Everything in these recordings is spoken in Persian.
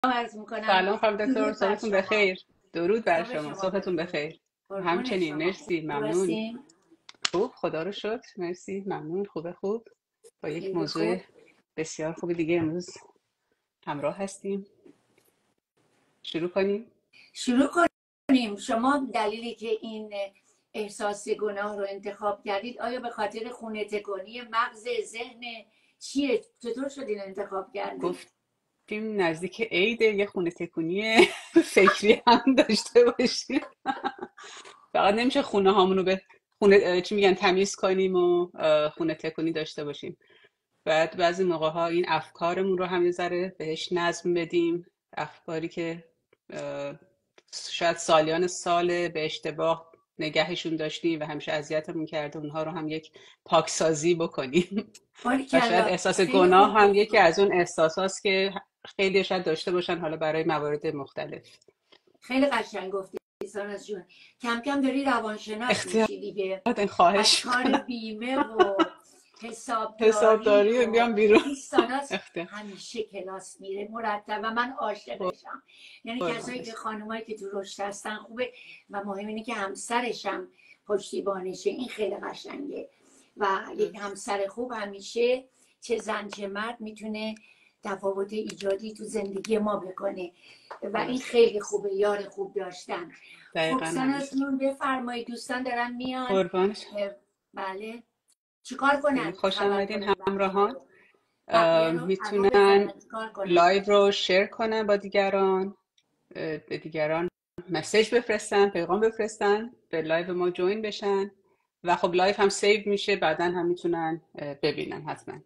عرض میکنم. سلام خانم دکتر، درود بر صبحتون شما. بخیر. درود بر صبح شما، شما صبحتون بخیر. بخیر. قربون همچنین، شما. مرسی، خوب ممنون. هستین؟ خوب، خدا رو شکر، مرسی، ممنون، خوب. با یک خیلی موضوع خوب. بسیار خوبی دیگه امروز همراه هستیم. شروع کنیم. شروع کنیم. شما دلیلی که این احساس گناه رو انتخاب کردید آیا به خاطر خونه تکانی مغز ذهن چیه؟ چطور شد این انتخاب کردید؟ گفتیم نزدیک عید یه خونه تکونی فکری هم داشته باشیم. فقط نمیشه خونه هامون رو به خونه چی میگن تمیز کنیم و خونه تکونی داشته باشیم. بعد بعضی موقع ها این افکارمون رو هم یه ذره بهش نظم بدیم. افکاری که اه، شاید سالیان سال به اشتباه نگهشون داشتیم و همیشه اذیتمون کرده، اونها رو هم یک پاکسازی بکنیم. و شاید باریکلا، احساس خیلی گناه خوب هم یکی گفتید. از اون احساساست که خیلی شاید داشته باشن، حالا برای موارد مختلف. خیلی قشنگ گفتید ساناز جون. کم کم داری روانشناس اختیار میشی دیگه. دادین، از خواهش کار میکنم. بیمه و حسابداری حسابداری و بیام بیرون. این ساناز اختیار. همیشه کلاس میره مرتب و من عاشقشم. یعنی کسایی که قربانش. خانمایی که تو رشد هستن خوبه و مهم اینه که همسرشم پشتیبانشه. این خیلی قشنگه و یک همسر خوب همیشه چه زن چه مرد میتونه تفاوت ایجادی تو زندگی ما بکنه و این درست. خیلی خوبه، یار خوب داشتن. خب دقیقا ساناز همینطور. جون بفرمایید، دوستان دارن میان. قربانش. بله، چیکار خیلی کنن خوش خبر آمدین کنن همراهان. بقیه رو اما میتونن بزنن چیکار کنن؟ لایو رو شیر کنن با دیگران، به دیگران مسیج بفرستن، پیغام بفرستن، به لایو ما جوین بشن و خب لایو هم سیو میشه، بعدا هم میتونن ببینن حتما.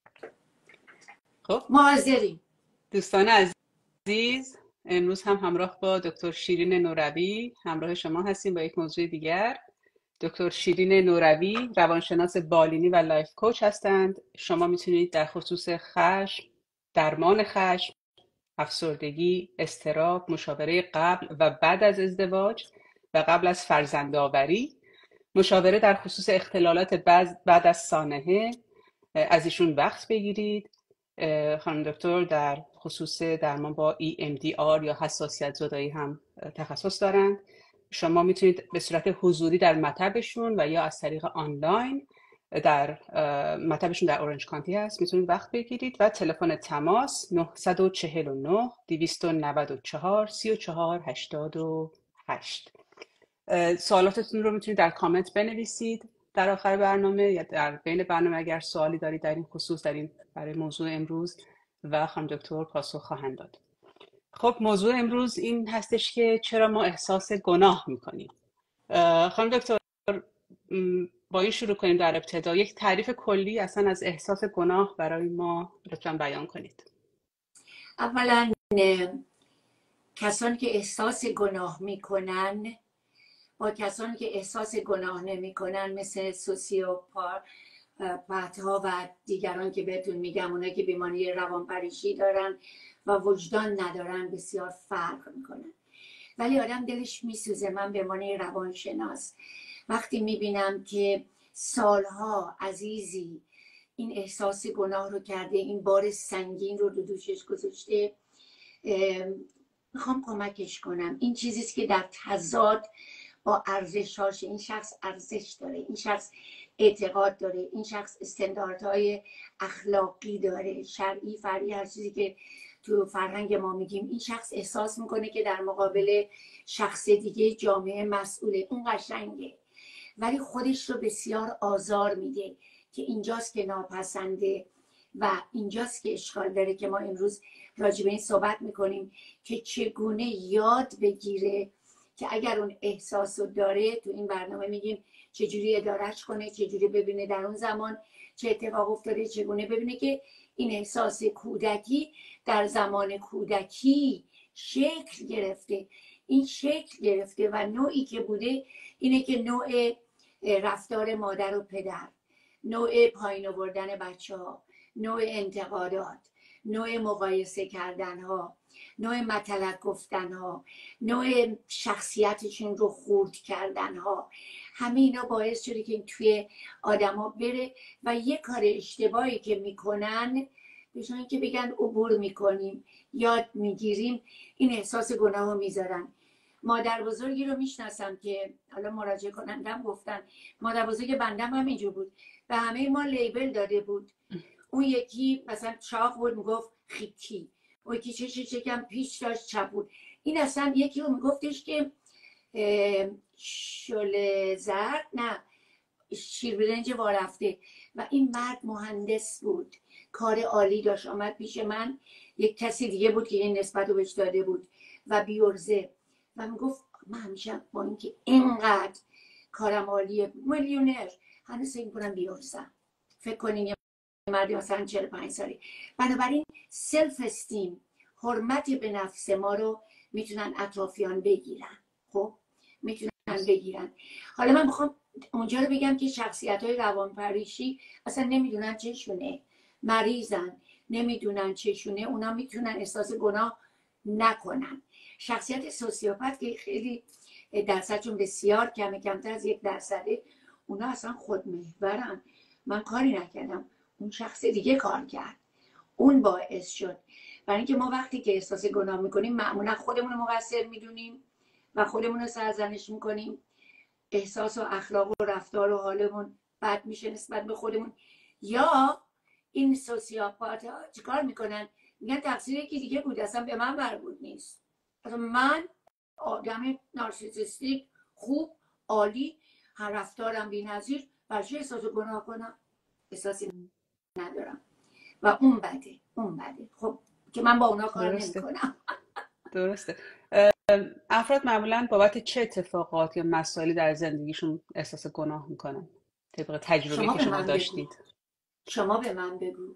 خب حاضریم. دوستان عزیز، امروز هم همراه با دکتر شیرین نوروی همراه شما هستیم با یک موضوع دیگر. دکتر شیرین نوروی روانشناس بالینی و لایف کوچ هستند. شما میتونید در خصوص خشم، درمان خشم، افسردگی، اضطراب، مشاوره قبل و بعد از ازدواج و قبل از فرزندآوری، مشاوره در خصوص اختلالات بعد از سانحه از ایشون وقت بگیرید. خانم دکتر در خصوص درمان با EMDR یا حساسیت زدایی هم تخصص دارند. شما میتونید به صورت حضوری در مطبشون و یا از طریق آنلاین در مطبشون در اورنج کانتی هست میتونید وقت بگیرید و تلفن تماس 949 294 34 88. سوالاتتون رو میتونید در کامنت بنویسید در آخر برنامه یا در بین برنامه اگر سوالی دارید در این خصوص، در این برای موضوع امروز، و خانم دکتر پاسخ خواهند داد. خب موضوع امروز این هستش که چرا ما احساس گناه میکنیم. خانم دکتر با این شروع کنیم. در ابتدا یک تعریف کلی اصلا از احساس گناه برای ما لطفاً بیان کنید. اولا کسانی که احساس گناه میکنن با کسانی که احساس گناه نمیکنن مثل سوسیوپات ها و دیگران که بهتون میگم، اونایی که بیماری روانپریشی دارن و وجدان ندارن، بسیار فرق میکنن. ولی آدم دلش میسوزه. من به عنوان روانشناس وقتی میبینم که سالها عزیزی این احساس گناه رو کرده، این بار سنگین رو دوشش گذاشته، میخوام کمکش کنم. این چیزیست که در تضاد با ارزشاش. این شخص ارزش داره، این شخص اعتقاد داره، این شخص استانداردهای اخلاقی داره، شرعی، فرعی، هر چیزی که تو فرهنگ ما میگیم. این شخص احساس میکنه که در مقابل شخص دیگه جامعه مسئوله. اون قشنگه، ولی خودش رو بسیار آزار میده که اینجاست که ناپسنده و اینجاست که اشکال داره که ما امروز راجع به این صحبت میکنیم که چگونه یاد بگیره که اگر اون احساس رو داره، تو این برنامه میگیم چجوری ادارش کنه، چجوری ببینه در اون زمان چه اتفاق افتاده، چگونه ببینه که این احساس کودکی در زمان کودکی شکل گرفته. این شکل گرفته و نوعی که بوده اینه که نوع رفتار مادر و پدر، نوع پایین آوردن بچه ها، نوع انتقادات، نوع مقایسه کردن ها، نوع مطلق گفتن ها، نوع شخصیتشون رو خورد کردن ها، همه اینا باعث شده که توی آدم ها بره و یه کار اشتباهی که میکنن به جای اینکه بگن عبور میکنیم، یاد میگیریم، این احساس گناه رو میذارن. مادر بزرگی رو میشناسم که حالا مراجعه کنندم گفتن مادر بزرگ بندم هم اینجور بود، به همه ما لیبل داده بود. اون یکی مثلا چاق بود میگفت خیکی، اون یکی چشم پیش داشت چپ بود. این اصلا یکی رو میگفتش که شله زرد، نه شیربرنج وارفته. و این مرد مهندس بود، کار عالی داشت. آمد پیش من، یک کسی دیگه بود که این نسبت رو بهش داده بود و بیورزه، و میگفت من همیشه با اینکه اینقدر کارم عالیه، میلیونر، هنوز فکر میکنم بیورزم. فکر کنین یه مردی مثلا 45 سالی. بنابراین سلف استیم، حرمت به نفس ما رو میتونن اطرافیان بگیرن. خب میتونن بگیرن. حالا من میخوام اونجا رو بگم که شخصیت‌های روانپریشی اصلا نمیدونن چشونه، مریضن، نمیدونن چشونه، اونا میتونن احساس گناه نکنن. شخصیت سوسیوپت که خیلی درصدشون بسیار کمه، کمتر از 1%، اونا اصلا خودمحورن. من کاری نکردم، اون شخص دیگه کار کرد، اون باعث شد. برای اینکه ما وقتی که احساس گناه میکنیم معمولا خودمون رو مقصر میدونیم و خودمون رو سرزنش میکنیم. احساس و اخلاق و رفتار و حالمون بد میشه نسبت به خودمون. یا این سوسیوپات ها چیکار میکنن؟ میگن تقصیر یکی دیگه بود، اصلا به من مربوط نیست. اصلا من آدم نارسیسیستیک خوب عالی، هر رفتارم بی‌نظیر، برای چه احساس گناه کنم؟ احساسی ندارم و اون بده. خب که من با اونا کار نمیکنم. درسته. افراد معمولا بابت چه اتفاقات یا مسائلی در زندگیشون احساس گناه میکنن طبق تجربه که شما داشتید؟ شما به من بگو.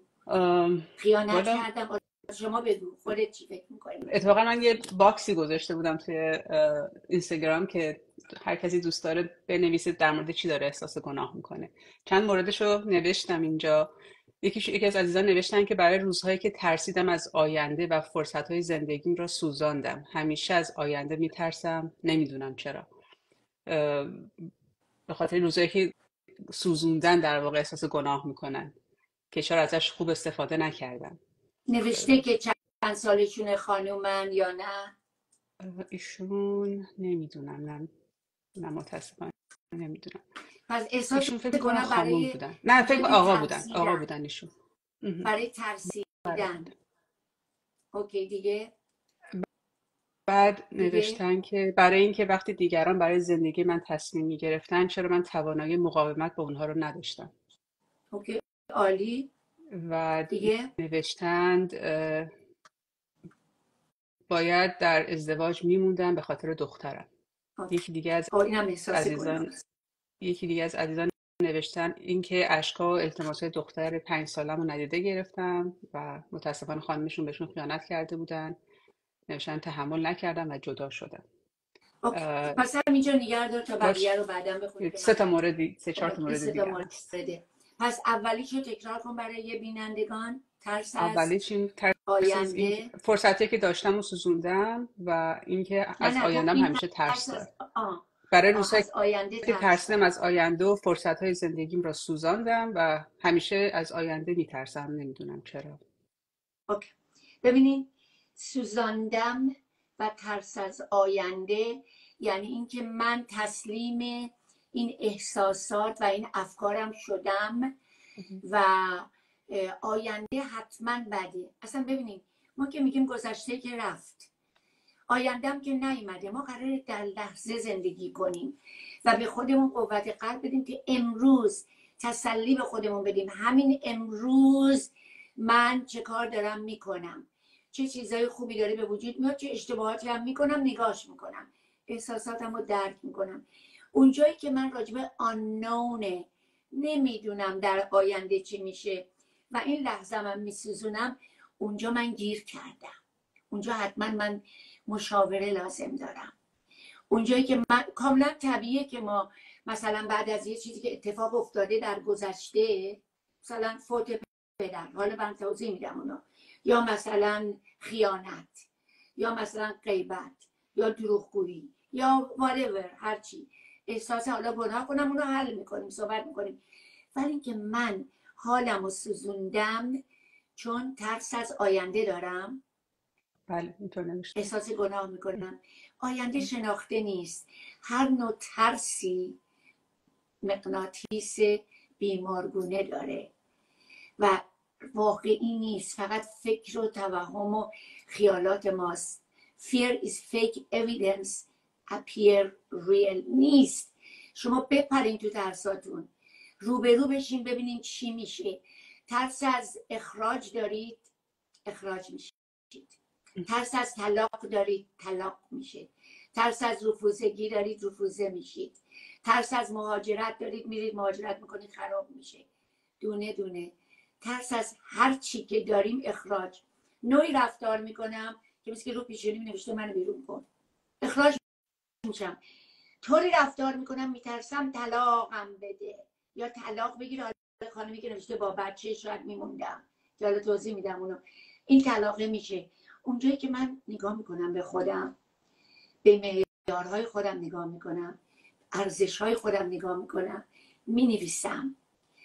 خیانت کردم، شما بگو خودت چی فکر میکنی؟ اتفاقا من یه باکسی گذاشته بودم توی اینستاگرام که هر کسی دوست داره بنویسه در مورد چی داره احساس گناه میکنه. چند موردشو نوشتم اینجا. یکی از عزیزان نوشتن که برای روزهایی که ترسیدم از آینده و فرصتهای زندگیم را سوزاندم. همیشه از آینده میترسم، نمیدونم چرا. به خاطر روزهایی که سوزوندن در واقع احساس گناه میکنن که چرا ازش خوب استفاده نکردن. نوشته که چند سالشونه خانومن یا نه؟ ایشون نمیدونم، نه متاسفانه نمیدونم. پس احساس ایشون فکر کنم گناه خانوم بودن. نه فکر آقا بودن ایشون. برای ترسیدن. اوکی دیگه. بعد نوشتن که برای اینکه وقتی دیگران برای زندگی من تصمیم میگرفتن چرا من توانایی مقاومت با اونها رو نداشتم. اوکی عالی. و دیگه نوشتند باید در ازدواج میموندم به خاطر دخترم. یکی دیگه از عزیزان نوشتن اینکه اشکا و التماسات دختر 5 سالم رو ندیده گرفتم و متاسفانه خانمشون بهشون خیانت کرده بودن. نوشتن تحمل نکردم و جدا شدم. پس همینجا نگه دار تا بقیه رو بعداً بخونیم. 3 4 تا مورد دیگه هست. پس اولیشو تکرار کن برای یه بینندگان. ترس از آینده، فرصتی که داشتم و سوزوندم و اینکه از آیندم همیشه ترس دارم. برای روزهایی که ترسیدم از آینده و فرصت‌های زندگیم را سوزاندم و همیشه از آینده میترسم، نمیدونم چرا. اوکی. ببینین، سوزاندم و ترس از آینده یعنی اینکه من تسلیم این احساسات و این افکارم شدم و آینده حتما بده. اصلا ببینیم ما که میگیم گذشته که رفت، آیندهم که نیومده. ما قراره در لحظه زندگی کنیم و به خودمون قوت قلب بدیم که امروز تسلی به خودمون بدیم. همین امروز من چه کار دارم میکنم، چه چیزای خوبی داره به وجود میاد، چه اشتباهاتی هم میکنم، نگاش میکنم، احساساتم رو درک میکنم. اونجایی که من راجبه آنونه نمیدونم در آینده چی میشه و این لحظه من میسوزونم، اونجا من گیر کردم. اونجا حتما من مشاوره لازم دارم. اونجایی که من کاملا طبیعیه که ما مثلا بعد از یه چیزی که اتفاق افتاده در گذشته، مثلا فوت پدر، حالا من توضیح میدم اونا، یا مثلا خیانت، یا مثلا غیبت، یا دروغگویی، یا whatever، هرچی احساس حالا گناه کنم، اونو حل میکنیم، صحبت میکنیم. ولی اینکه من حالم رو سوزوندم چون ترس از آینده دارم بله اینطور نوشته. احساس گناه میکنم. آینده شناخته نیست. هر نوع ترسی مغناطیس بیمارگونه داره و واقعی نیست، فقط فکر و توهم و خیالات ماست. Fear is fake evidence appear real نیست. شما بپرین تو ترساتون، روبرو بشین ببینین چی میشه. ترس از اخراج دارید، اخراج میشید. ترس از طلاق دارید، طلاق میشه. ترس از رفوزگی دارید، رفوزه میشید. ترس از مهاجرت دارید، میرید مهاجرت میکنید، خراب میشه. دونه دونه. ترس از هر چی که داریم اخراج. نوعی رفتار میکنم که مثل که رو پیشونی نوشته منو بیرون کن، اخراج میشم. طوری رفتار میکنم میترسم طلاقم بده یا طلاق بگیره. خانمی که نوشته با بچه شاید میموندم، که حالا توضیح میدم اونو. این طلاقه میشه. اونجایی که من نگاه میکنم به خودم، به معیارهای خودم نگاه میکنم، ارزشهای خودم نگاه میکنم، مینویسم.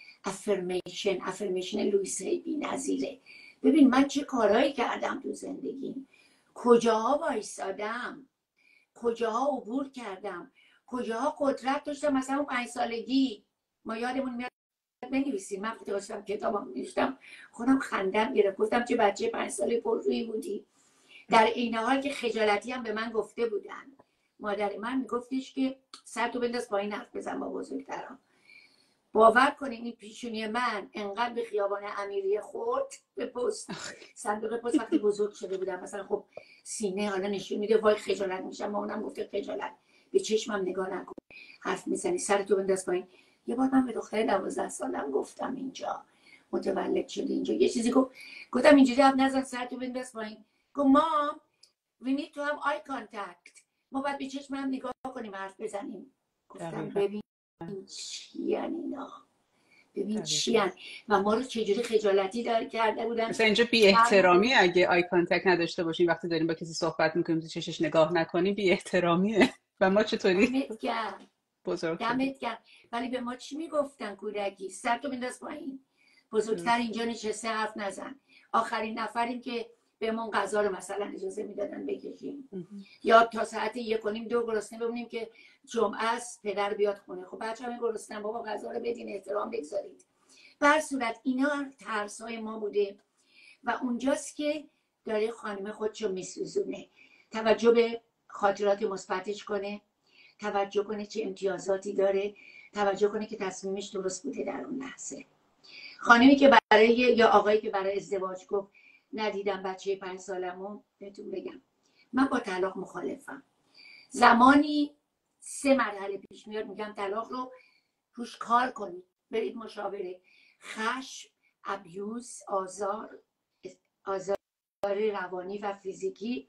افرمیشن لوئیس هی بی‌نظیره. ببین من چه کارهایی کردم تو زندگیم، کجاها وایسادم، کجاها عبور کردم، کجاها قدرت داشتم. مثلا اون 5 سالگی ما یادمون میاد بنویسیم. من وقتی داشتم کتابم می‌نوشتم خودم خندم گرفت، گفتم چه بچه 5 ساله پررویی بودی. در این حال که خجالتی هم به من گفته بودن. مادر من میگفتش که سرتو بنداز پایین حرف بزن با بزرگتران. باور کنین این پیشونی من انقدر به خیابان امیریه خورد به پست، صندوق پست وقتی بزرگ شده بودم مثلا. خب سینه حالا نشون میده وای خجالت میشم. ما اونم گفته خجالت، به چشمم نگاه نکن، حرف میزنی، سرتو بنداز پایین. یه بار من به دختر 12 سالم گفتم اینجا متولد شده اینجا یه چیزی گفتم اینجوری حرف نزن، سرتو بنداز پایین. گفت مام we need to have eye contact، ما باید به چشمم نگاه کنیم حرف بزنیم. گفتم ببین چی اینا، ببین چی و ما رو چجوری خجالتی کرده بودن. مثلا اینجا بی احترامی اگه آی کانتکت نداشته باشیم وقتی داریم با کسی صحبت میکنیم تو چشش نگاه نکنیم، بی احترامیه. و ما چطوری بزرگ دمت گرم. ولی به ما چی میگفتن کودکی؟ سرتو بنداز پایین، بزرگتر اینجا نشسته حرف نزن. آخرین نفریم که بهمون غذا رو مثلا اجازه میدادن بکشیم یا تا ساعت 1 و نیم 2 گرسنه بمونیم که جمعه است پدر بیاد خونه. خب بچه‌ها گرسنن، بابا غذا رو بدین، احترام بگذارید. به هر صورت اینا ترس‌های ما بوده و اونجاست که داره خانم خودشو میسوزونه. توجه به خاطرات مثبتش کنه، توجه کنه چه امتیازاتی داره، توجه کنه که تصمیمش درست بوده در اون لحظه. خانمی که برای یا آقایی که برای ازدواج گفت ندیدم بچه 5 سالمو، بهتون بگم من با طلاق مخالفم. زمانی 3 مرحله پیش میاد میگم طلاق رو روش کار کنید، برید مشاوره. خشم، ابیوز، آزار روانی و فیزیکی،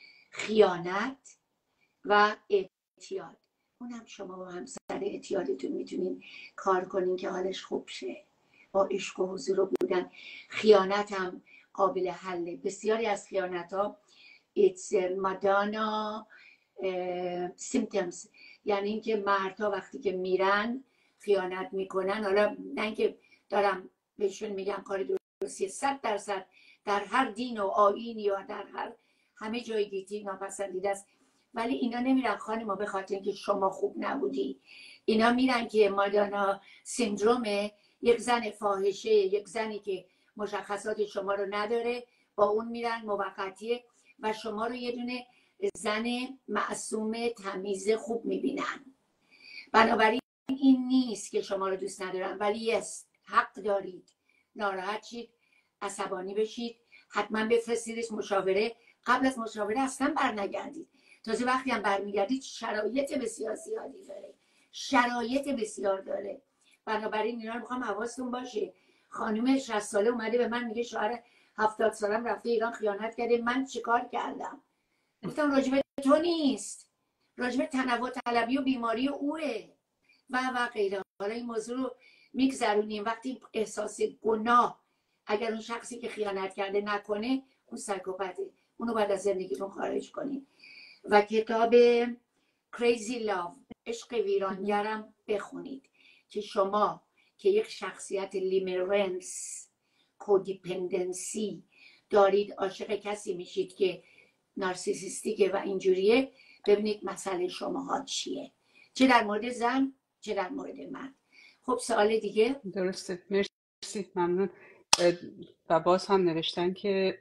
خیانت و اعتیاد. اونم شما با همسر اعتیادتون میتونین کار کنین که حالش خوب شه، با عشق و حضور بودن. خیانت هم قابل حله. بسیاری از خیانت ها it's Madonna symptoms، یعنی اینکه مردها وقتی که میرن خیانت میکنن. حالا نه اینکه دارم بهشون میگم کار درستیه، 100% در هر دین و آیین یا در همه جای دیدی ناپسندیده است، ولی اینا نمیرن خانم به خاطر اینکه شما خوب نبودی. اینا میرن که مادانا سیندرومه، یک زن فاحشه، یک زنی که مشخصات شما رو نداره، با اون میرن موقتیه و شما رو یه دونه زن معصوم تمیز خوب میبینن. بنابراین این نیست که شما رو دوست ندارن، ولی حق دارید ناراحت شید، عصبانی بشید، حتما بفرستیدش مشاوره. قبل از مشاوره اصلا برنگردید. تازه وقتی هم برمیگردید شرایط بسیار زیادی داره، شرایط بسیار داره. بنابراین اینا رو میخوام حواستون باشه. خانم 60 ساله اومده به من میگه شوهر 70 سالم رفته ایران خیانت کرده، من چیکار کردم؟ گفتم راجب تو نیست، راجب تنوع طلبی و بیماری اوه و غیره. حالا این موضوع رو میگذرونیم. وقتی احساس گناه اگر اون شخصی که خیانت کرده نکنه، اون سایکوپته، اونو باید از زندگیتون خارج کنید. و کتاب Crazy Love عشق ویرانگرم بخونید که شما که یک شخصیت لیمرنس کودیپندنسی دارید، عاشق کسی میشید که نارسیسیستیکه و اینجوریه، ببینید مسئله شماها چیه، چه در مورد زن چه در مورد مرد. خب سوال دیگه. درسته، مرسی، ممنون. و باز هم نوشتن که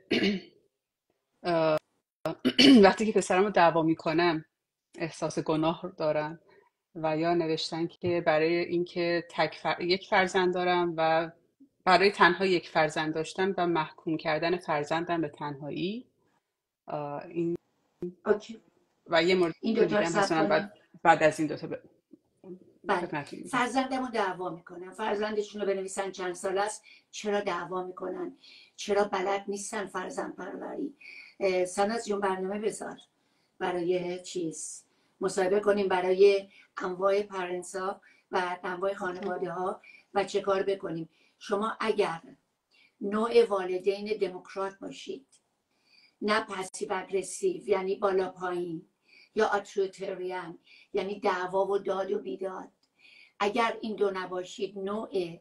وقتی که پسرم رو دعوا میکنم احساس گناه دارم، و یا نوشتن که برای اینکه یک فرزند دارم و برای تنها یک فرزند داشتن و محکوم کردن فرزندم به تنهایی. این اوکی. و یه مورد این دوتا دیگه رو هم ثبت مثلا بعد از این دوتا بله. خدمتتون میگم. فرزندمو دعوا میکنن، فرزندشون رو بنویسن چند سال است، چرا دعوا میکنن، چرا بلد نیستن فرزند پروری. ساناز جون برنامه بذار برای چیز مصاحبه کنیم برای انواع پرنسا و انواع خانواده ها و چه کار بکنیم. شما اگر نوع والدین دموکرات باشید، نه پسیو اگریسیو یعنی بالا پایین، یا اتریتریان یعنی دعوا و داد و بیداد، اگر این دو نباشید، نوع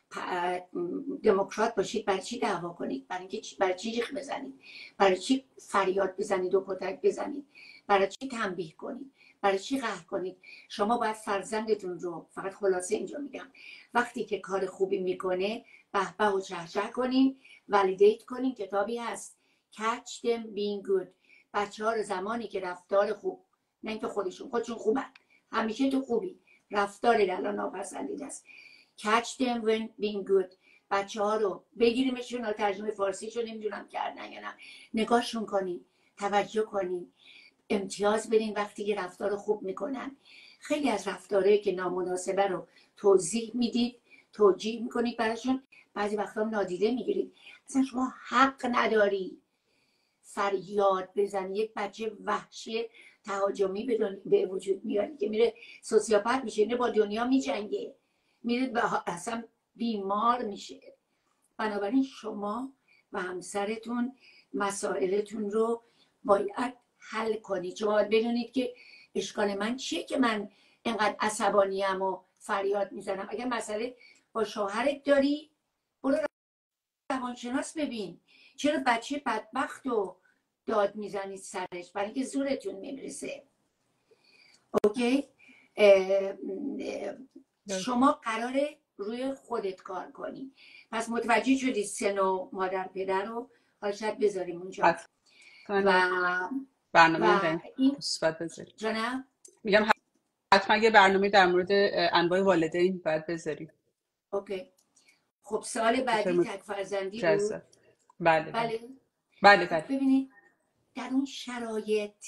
دموکرات باشید، برای چی دعوا کنید؟ برای چی جیغ بزنید؟ برای چی فریاد بزنید و کتک بزنید؟ برای چی تنبیه کنید؟ برای چی قهر کنید؟ شما باید فرزندتون رو، فقط خلاصه اینجا میگم، وقتی که کار خوبی میکنه به به و چهچه کنین، ولیدیت کنین. کتابی هست Catch them being good. بچه ها رو زمانی که رفتار خوب، نه اینکه خودشون خوبن، همیشه تو خوبی، رفتار الان ناپسندیده است. Catch them when being good. بچه ها رو بگیریمشون، ها ترجمه فارسیشو نمیدونم کردن یا نه، نگاهشون کنین، توجه کنین، امتیاز بدین وقتی که رفتار خوب میکنن. خیلی از رفتارهایی که نامناسبه رو توضیح میدید، توجیه میکنید براشون، بعضی وقتا هم نادیده میگیرید. اصلا شما حق نداری فریاد بزنی. یک بچه وحشی تهاجمی به وجود میاد که میره سوسیوپات میشه، اینه با دنیا میجنگه، میره اصلا بیمار میشه. بنابراین شما و همسرتون مسائلتون رو باید حل کنید. شما باید بدونید که اشکال من چیه که من اینقدر عصبانیم و فریاد میزنم. اگر مسئله با شوهرت داری، برو روانشناس ببین. چرا بچه بدبخت رو داد میزنید سرش؟ برای اینکه زورتون میرسه. اوکی؟ شما قراره روی خودت کار کنی. پس متوجه شدی سن و مادر پدر رو حالا شاید بذاریم اونجا و برنامه این مثبت بذاریم. جانم میگم حتما یه برنامه در مورد انواع والدین باید بذاریم. اوکی. خب سال بعدی تک فرزندی بود. بله بله بله بله. ببینید در اون شرایط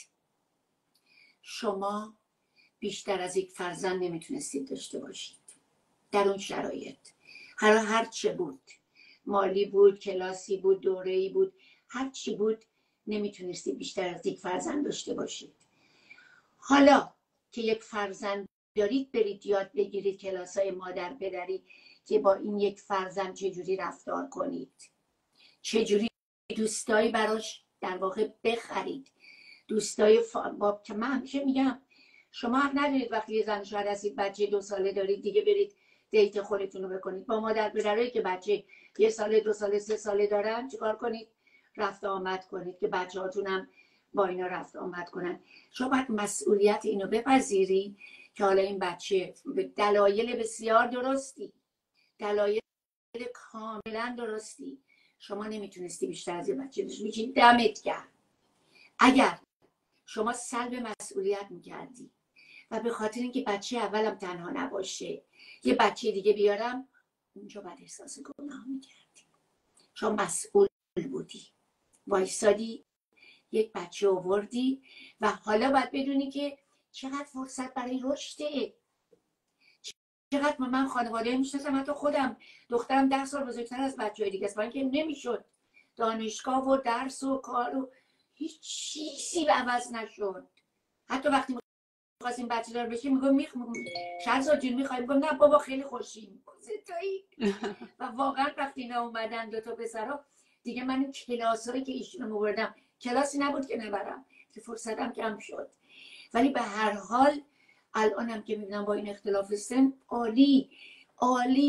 شما بیشتر از یک فرزند نمیتونستید داشته باشید. در اون شرایط هر چه بود، مالی بود، کلاسی بود، دوره‌ای بود، هر چی بود، نمیتونستید بیشتر از یک فرزند داشته باشید. حالا که یک فرزند دارید، برید یاد بگیرید کلاسای مادر پدری که با این یک فرزند چجوری رفتار کنید، چجوری دوستایی براش در واقع بخرید، دوستای که من همیشه میگم شما حق ندارید وقتی یه زن شوهر هستید بچه 2 ساله دارید دیگه برید دیت خودتون رو بکنید. با مادر پدرایی که بچه 1 ساله 2 ساله 3 ساله دارن چیکار کنید؟ رفت آمد کنید که بچه هاتون هم با اینا رفت آمد کنن. شما باید مسئولیت اینو بپذیری که حالا این بچه به دلایل بسیار درستی، دلایل کاملا درستی، شما نمیتونستی بیشتر از یه بچه داشته باشی. دمت گرم. اگر شما سلب مسئولیت میکردی و به خاطر اینکه بچه اولم تنها نباشه یه بچه دیگه بیارم، اونجا باید احساس گناه میکردی. شما مسئول بودی، وایسادی، یک بچه آوردی و حالا باید بدونی که چقدر فرصت برای رشده. چقدر من خانواده میشناسم، حتی خودم دخترم 10 سال بزرگتر از بچه‌های دیگه است، برای اینکه نمیشد دانشگاه و درس و کار و هیچ چیزی عوض نشد. حتی وقتی می‌خواستیم بچه‌دار بشیم میگم شهرزاد جون می‌خوایم، میگم نه بابا خیلی خوشیم ستایی. و واقعا وقتی اینا اومدن 2 تا پسرا دیگه، من این کلاسایی که ایشون آوردم کلاسی نبود که نبرم، که فرصتم کم شد. ولی به هر حال الانم که میبینم با این اختلاف سن عالی عالی.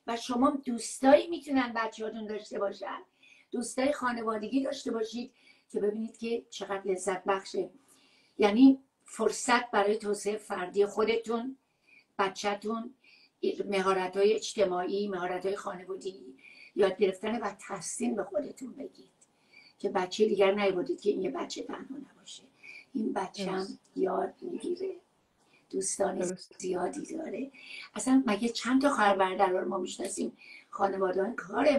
و شما دوستایی میتونن بچه‌هاتون داشته باشن، دوستای خانوادگی داشته باشید که ببینید که چقدر لذت بخشه. یعنی فرصت برای توسعه فردی خودتون، بچه‌تون، مهارت‌های اجتماعی، مهارت‌های خانوادگی یاد گرفتن و تحسین به خودتون بگید که بچه دیگر نیبودید که این یه بچه تنها نباشه، این بچه هم یاد میگیره، دوستان زیادی داره. اصلا مگه چند تا خواهر برادر رو ما میشناسیم خانواده‌ها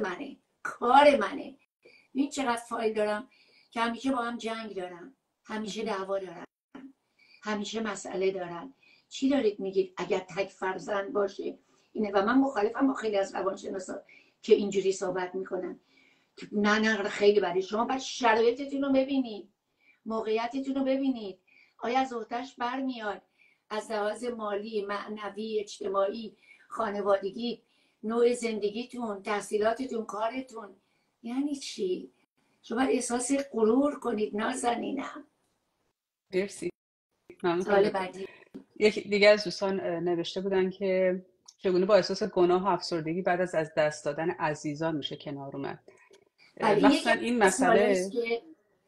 کار منه. این چقدر فایل دارم که همیشه با هم جنگ دارن، همیشه دعوا دارن، همیشه مسئله دارن. چی دارید میگید اگر تک فرزند باشه اینه؟ و من مخالفم با خیلی از روانشناسا که اینجوری صحبت میکنن. نه خیلی بده. شما باید شرایطتون رو ببینید، موقعیتتون رو ببینید، آیا از عهده‌اش برمیاد از لحاظ مالی، معنوی، اجتماعی، خانوادگی، نوع زندگیتون، تحصیلاتتون، کارتون. یعنی چی؟ شما احساس غرور کنید، نازنینم. مرسی. سوال بعدی. یک دیگه از دوستان نوشته بودن که چگونه با احساس گناه و افسردگی بعد از دست دادن عزیزان میشه کنار اومد. مثلا این مسئله که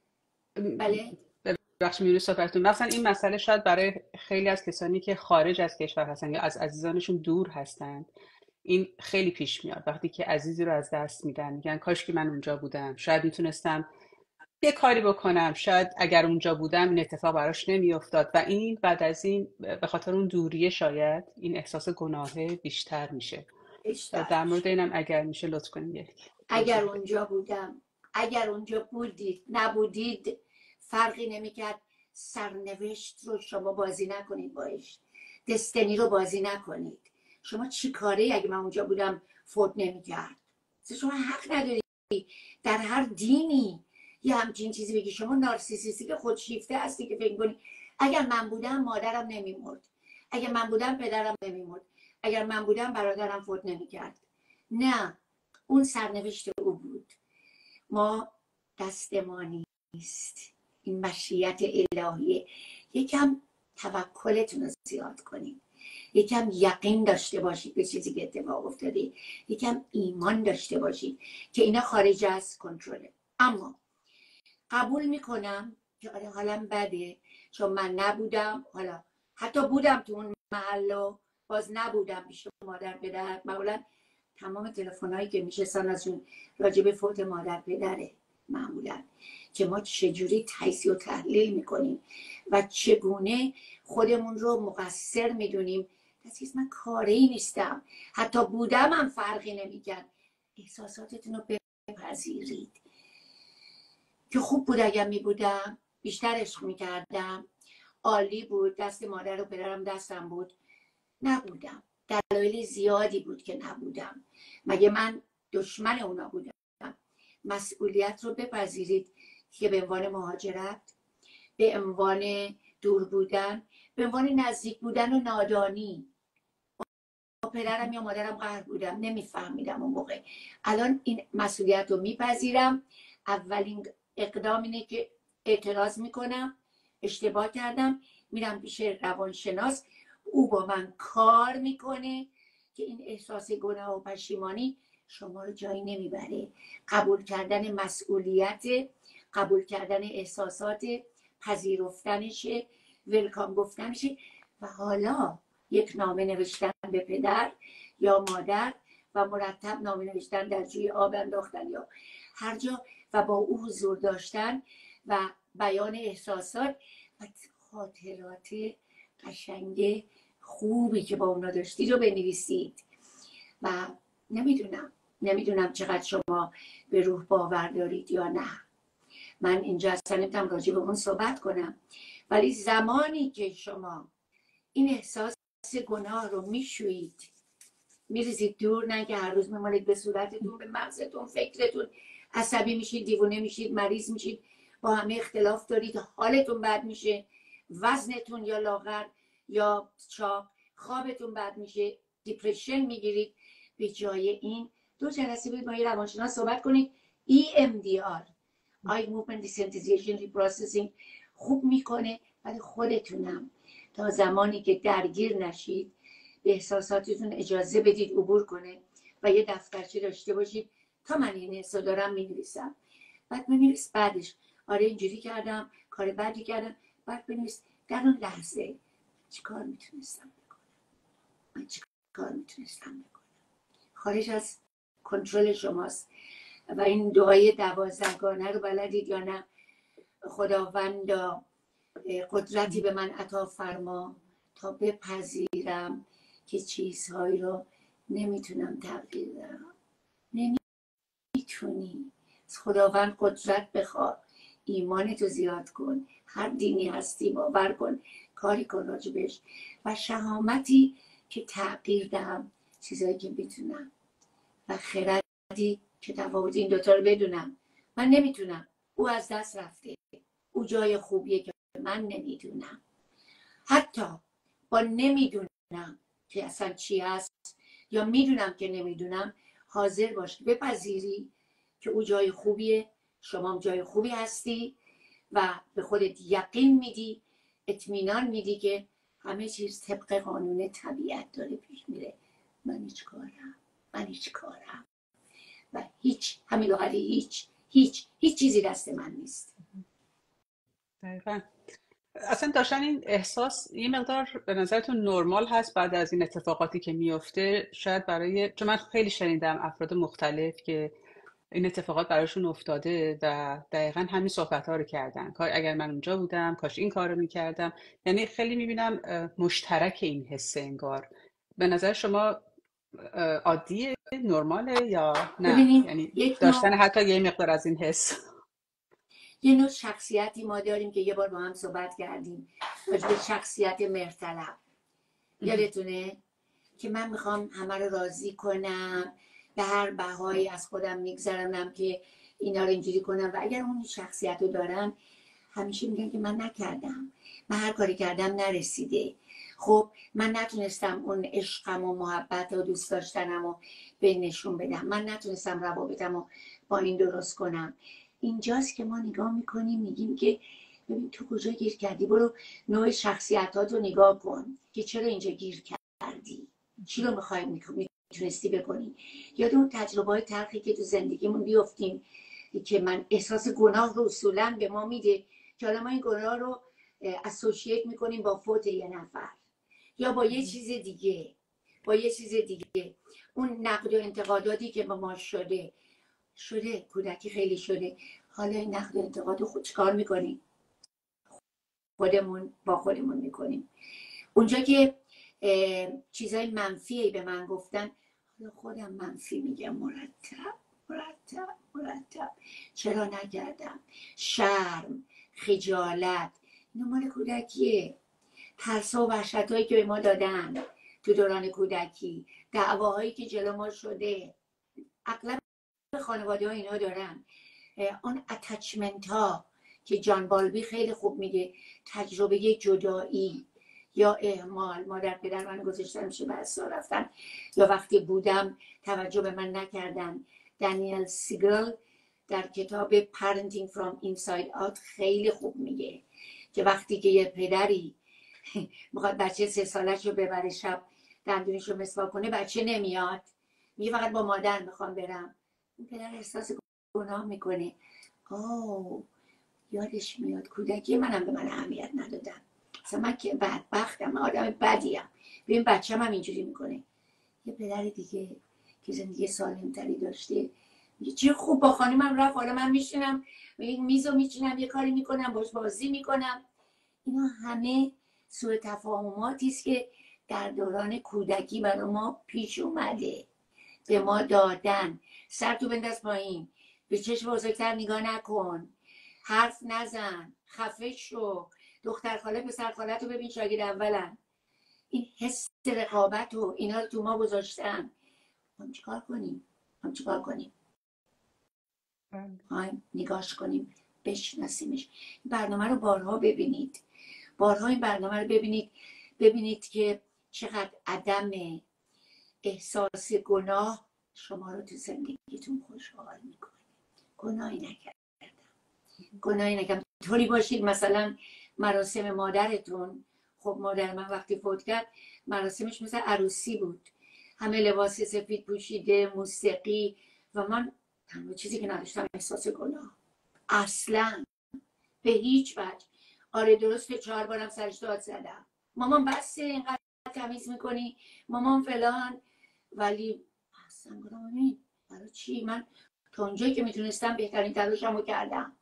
بله بخش میونه صحبتتون، مثلا این مسئله شاید برای خیلی از کسانی که خارج از کشور هستن یا از عزیزانشون دور هستند این خیلی پیش میاد. وقتی که عزیزی رو از دست میدن میگن کاش که من اونجا بودم، شاید میتونستم یه کاری بکنم، شاید اگر اونجا بودم این اتفاق براش نمیافتاد. و این بعد از این به خاطر اون دوریه شاید این احساس گناهه بیشتر میشه. در مورد اینم اگر میشه لطف کنید. اگر اونجا بودم، اگر اونجا بودید، نبودید فرقی نمیکرد. سرنوشت رو شما بازی نکنید باش، دستنی رو بازی نکنید. شما چی کاره اگه من اونجا بودم فوت نمیکرد؟ شما حق ندارید در هر دینی یه همچین چیزی بگی. شما نارسیسیستی خودشیفته هستی که فکر کنی اگر من بودم مادرم نمیمرد، اگر من بودم پدرم نمیمرد، اگر من بودم برادرم فوت نمیکرد. نه، اون سرنوشت او بود. ما دست ما نیست، این مشیت الهیه. یکم توکلتون رو زیاد کنید، یکم یقین داشته باشید به چیزی که اتفاق افتاده، یکم ایمان داشته باشید که اینا خارج از کنترله. اما قبول میکنم که آره حالم بده چون من نبودم، حالا حتی بودم تو اون محل و باز نبودم پیش مادر پدر. معمولا تمام تلفن‌هایی که میشستن ازشون راجع به فوت مادر پدره، معمولا که ما چجوری تجزیه و تحلیل میکنیم و چگونه خودمون رو مقصر میدونیم. کسی من کاری نیستم، حتی بودم هم فرقی نمیکرد. احساساتتون رو بپذیرید که خوب بود اگر میبودم بیشتر عشق میکردم، عالی بود، دست مادر و پدرم دستم بود. نبودم، دلایل زیادی بود که نبودم. مگه من دشمن اونا بودم؟ مسئولیت رو بپذیرید که به عنوان مهاجرت، به عنوان دور بودن، به عنوان نزدیک بودن و نادانی. با پدرم یا مادرم قهر بودم، نمیفهمیدم اون موقع. الان این مسئولیت رو میپذیرم. اولین اقدام اینه که اعتراض میکنم، اشتباه کردم، میرم پیش روانشناس، او با من کار میکنه که این احساس گناه و پشیمانی شما رو جایی نمیبره. قبول کردن مسئولیت، قبول کردن احساسات، پذیرفتنشه، ولکام گفتنشه. و حالا یک نامه نوشتن به پدر یا مادر و مرتب نامه نوشتن در جوی آب انداختن یا هر جا و با او حضور داشتن و بیان احساسات و خاطرات قشنگ خوبی که با اونا داشتید رو بنویسید. و نمیدونم چقدر شما به روح باور دارید یا نه. من اینجا اصلا نمیتونم راجع به اون صحبت کنم، ولی زمانی که شما این احساس گناه رو میشویید، میریزید دور، نه که هر روز میمالید به صورتتون، به مغزتون، فکرتون، عصبی میشید، دیوونه میشید، مریض میشید، با همه اختلاف دارید، حالتون بد میشه، وزنتون یا لاغر یا چاق، خوابتون بد میشه، دیپرشن میگیرید. به جای این 2 جلسه برید با یه روانشناس صحبت کنید. EMDR Eye Movement Desensitization Reprocessing خوب میکنه. ولی خودتونم تا زمانی که درگیر نشید، به احساساتتون اجازه بدید عبور کنه و یه دفترچه داشته باشید تا من این حسو دارم می‌نویسم. بعد بنویس بعدش آره اینجوری کردم، کار بدی کردم. بعد بنویس در اون لحظه چی کار میتونستم بکنم، من چی کار میتونستم بکنم. خارج از کنترل شماست. و این دعای 12گانه رو بلدید یا نه؟ خداوندا قدرتی به من عطا فرما تا بپذیرم که چیزهایی رو نمیتونم تغییر بدم. نمیتونی از خداوند قدرت بخوا، ایمانتو زیاد کن، هر دینی هستی باور کن، کاری کن راجبش، و شهامتی که تغییر دهم چیزایی که میتونم، و خردی که تفاوت این دوتا رو بدونم. من نمیتونم، او از دست رفته، او جای خوبیه که من نمیدونم. حتی با نمیدونم که اصلا چی هست یا میدونم که نمیدونم، حاضر باش بپذیری که او جای خوبیه، شما هم جای خوبی هستی و به خودت یقین میدی، اطمینان میدی که همه چیز طبق قانون طبیعت داره پیش میره. من هیچ کارم و هیچ، همین لغتی هیچ چیزی دست من نیست. دقیقا. اصلا داشتن این احساس یه مقدار به نظرتون نرمال هست بعد از این اتفاقاتی که میفته؟ شاید برای، چون من خیلی شنیدم افراد مختلف که این اتفاقات براشون افتاده و دقیقا همین صحبت ها رو کردن، اگر من اونجا بودم کاش این کار رو میکردم. یعنی خیلی میبینم مشترک این حسه انگار. به نظر شما عادیه، نرماله یا نه؟ ببینید یعنی یک داشتن نوع حتی یه مقدار از این حس. شخصیتی ما داریم که یه بار با هم صحبت کردیم راجع به شخصیت مرتلب، یادتونه که من میخوام همه رو راضی کنم، به هر بهایی از خودم میگذرونم که اینا رو اینجوری کنم، و اگر اون شخصیت رو دارن همیشه میگن که من نکردم، من هر کاری کردم نرسیده، خب من نتونستم اون عشقم و محبت و دوست داشتنم رو به نشون بدم، من نتونستم روابطم رو با این درست کنم. اینجاست که ما نگاه میکنیم میگیم که ببین تو کجا گیر کردی، برو نوع شخصیتات رو نگاه کن که چرا اینجا گیر کردی، چی رو میتونستی بکنی. یاد اون تجربه های تلخی که تو زندگیمون بیفتیم که من احساس گناه رو اصولا به ما میده که حالا ما این گناه رو اسوشییت میکنیم با فوت یه نفر یا با یه چیز دیگه. اون نقد و انتقاداتی که به ما شده کودکی خیلی شده، حالا این نقد و انتقاد رو خود چکار میکنیم؟ با خودمون میکنیم. اونجا که چیزای منفی به من گفتن، حالا خودم منفی میگم، مرتب چرا نکردم، شرم، خجالت، اینا مال کودکیه. ترسا و وحشتایی که به ما دادن تو دوران کودکی، دعواهایی که جلو ما شده، اغلب خانواده ها اینا دارن. آن اتچمنت ها که جان بالبی خیلی خوب میگه، تجربه جدایی یا اهمال، مادر پدر من گذاشتن میشه بسا رفتن، یا وقتی بودم توجه به من نکردن. دانیل سیگل در کتاب Parenting from Inside Out خیلی خوب میگه که وقتی که یه پدری میخواد بچه 3 سالش رو ببره شب دندونش رو مسواک کنه، بچه نمیاد، میگه فقط با مادر میخوام برم. این پدر احساس گناه میکنه، یادش میاد کودکی منم به من اهمیت ندادن، اصلا من که بدبختم، من آدم بدیم، ببین بچه‌م هم اینجوری میکنه. یه پدر دیگه که زندگی سالمتری داشته میگه چه خوب با خانمم رفت، حالا من میشینم میزو میچینم یه کاری میکنم باش بازی میکنم. اینا همه سوء تفاهماتی است که در دوران کودکی برای ما پیش اومده، به ما دادن. سر تو بنداز پایین، به چشم بزرگتر نگاه نکن، حرف نزن، خفه شو، دختر خاله پسر خاله تو ببین شاگرد اولن. این حس رقابت و اینا رو تو ما گذاشتن. هم چیکار کنیم؟ نگاش کنیم، بشناسیمش. این برنامه رو بارها ببینید، این برنامه رو ببینید که چقدر عدم احساس گناه شما رو تو زندگیتون خوشحال میکنه. گناهی نکردم. طوری باشید مثلا مراسم مادرتون، خب مادر من وقتی فوت کرد مراسمش مثل عروسی بود، همه لباس سفید پوشیده، موسیقی، و من تنها چیزی که نداشتم احساس گناه، اصلا به هیچ وجه. آره درسته 4 بارم سرش داد زدم، مامان بسه اینقدر تمیز میکنی، مامان فلان، ولی اصلا گناه برای چی؟ من تا اونجایی که میتونستم بهترین تلاشمو کردم.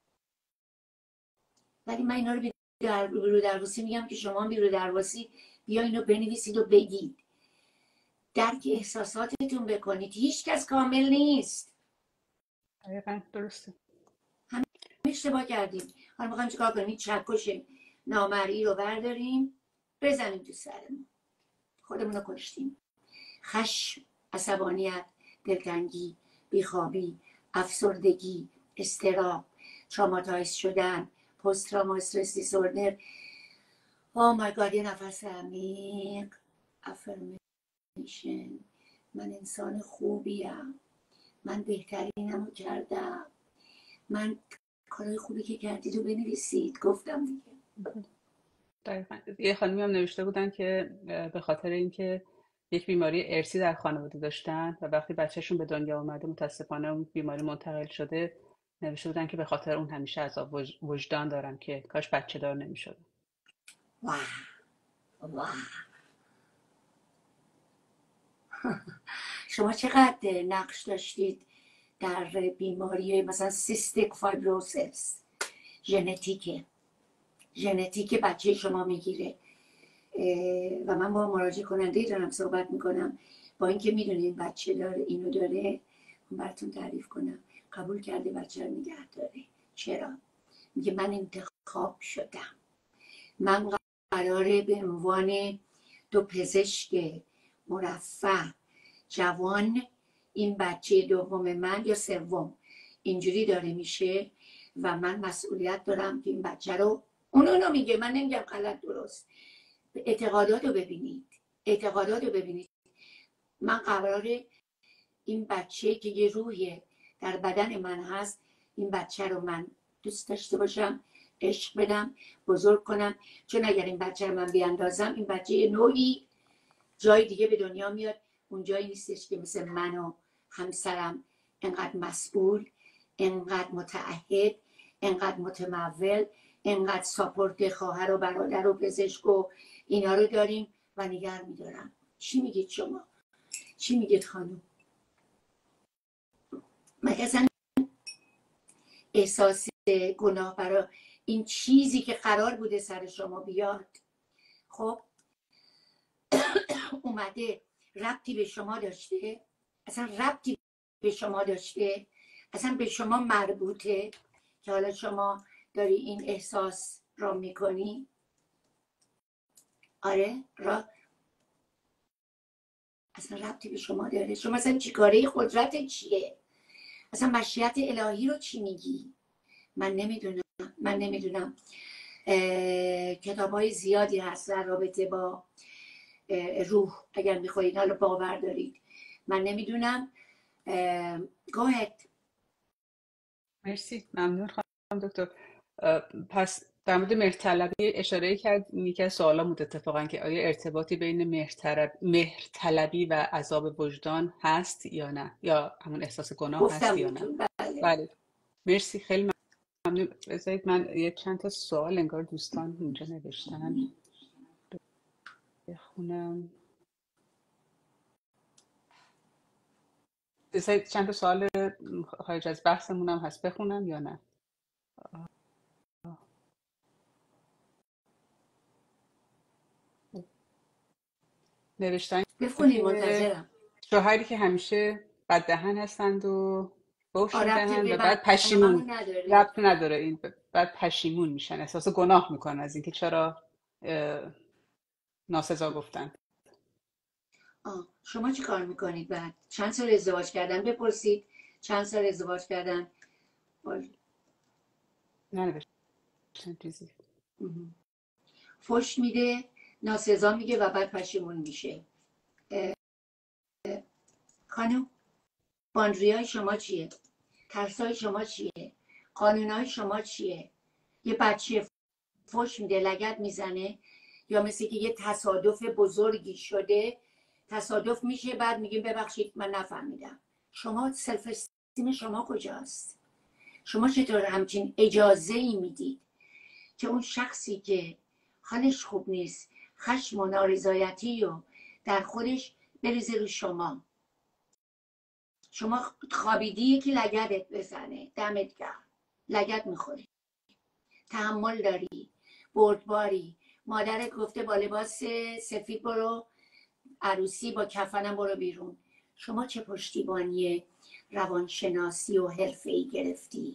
ولی من اینا رو بیرو درواسی میگم که شما بیرو درواسی بیا اینو بنویسید و بگید، درک احساساتتون بکنید. هیچ کس کامل نیست، دقیقاً درسته. همه اشتباه کردیم. حالا میخوایم چیکار کنیم؟ چکش نامرئی رو برداریم بزنیم تو سرمون، خودمون رو کشتیم. خشم، عصبانیت، دلتنگی، بیخوابی، افسردگی، اضطراب، تراماتایز شدن، پست تراما استرس دیسوردر. او مای گاد، یه نفس عمیق. افرمیشن، من انسان خوبیم، من بهترینمو کردم، من کارهای خوبی که کردید رو بنویسید. گفتم دیگه. دقیقاً. یه خانمی هم نوشته بودن که به خاطر اینکه یک بیماری ارثی در خانواده داشتن و وقتی بچهشون به دنیا اومده متاسفانه اون بیماری منتقل شده، نوشته بودن که به خاطر اون همیشه عذاب وجدان دارن که کاش بچه دار نمیشد. واه واه، شما چقدر نقش داشتید در بیماری مثلا سیستیک فایبروسیس؟ ژنتیک بچه شما میگیره. و من با مراجع کننده دارم صحبت میکنم، با اینکه میدونیم بچه داره اینو داره، براتون تعریف کنم، قبول کرده بچه رو نگه داره. چرا؟ میگه من انتخاب شدم، من قراره به عنوان 2 پزشک مرفه جوان، این بچه دوم من یا سوم اینجوری داره میشه و من مسئولیت دارم که این بچه رو، اونو میگه، من نمیگم غلط درست، اعتقادات رو ببینید. من قراره این بچه که یه روحیه در بدن من هست، این بچه رو من دوست داشته باشم، عشق بدم، بزرگ کنم. چون اگر این بچه رو من بیاندازم، این بچه یه نوعی جای دیگه به دنیا میاد، اون جایی نیستش که مثل من و همسرم انقدر مسئول، انقدر متعهد، انقدر متمول، انقدر ساپورت خواهر و برادر و پزشک و اینا رو داریم و نگه میدارم. چی میگید شما؟ چی میگید خانم؟ مگه اصلا احساس گناه برای این چیزی که قرار بوده سر شما بیاد، خب اومده، ربطی به شما داشته؟ اصلا ربطی به شما داشته؟ اصلا به شما مربوطه که حالا شما داری این احساس را میکنی؟ آره اصلا ربطی به شما داره؟ شما اصلا چیکاره؟ قدرت چیه؟ اصلا مشیت الهی رو چی میگی؟ من نمیدونم. کتاب های زیادی هست در رابطه با روح، اگر میخواید حالا باور دارید. من نمیدونم. گوهد. مرسی، ممنون خانم دکتر. پس در مورد مهرطلبی اشاره کرد، یکی از سوالام بود اتفاقا که آیا ارتباطی بین مهرطلبی و عذاب وجدان هست یا نه، یا همون احساس گناه هست گفتم یا نه؟ بهتون. بله. بله، مرسی، خیلی ممنون. بذارید من یه چند تا سوال انگار دوستان اینجا نوشتن بخونم. بذارید چند تا سوال خارج از بحثمون هم هست، بخونم یا نه؟ نوشتن بخونید، که منتظرم. شوهری که همیشه بد دهن هستند و فحش ربطی میدهند به و بعد برنامه‌مون نداره. ربط نداره این، بعد پشیمون میشن، احساس گناه میکنن از اینکه چرا ناسزا گفتن. شما چی کار میکنید بعد؟ چند سال ازدواج کردن؟ بپرسید چند سال ازدواج کردن. ننوشتن چیزی. فحش میده، ناسزا میگه و بعد پشیمون میشه. خانم، باندریای شما چیه؟ ترسای شما چیه؟ قانونای شما چیه؟ یه بچه فحش میده، لگد میزنه، یا مثل که یه تصادف بزرگی شده تصادف میشه بعد میگیم ببخشید من نفهمیدم. شما سلف استیم شما کجاست؟ شما چطور همچین اجازه ای میدید که اون شخصی که حالش خوب نیست خشم و نارضایتی و در خودش بریزه رو شما خوابیدی یکی لگدت بزنه، دمت گرم، لگد میخوری، تحمل داری، بردباری، مادرت گفته با لباس سفید برو عروسی، با کفنم برو بیرون. شما چه پشتیبانی روانشناسی و حرفه‌ای گرفتی؟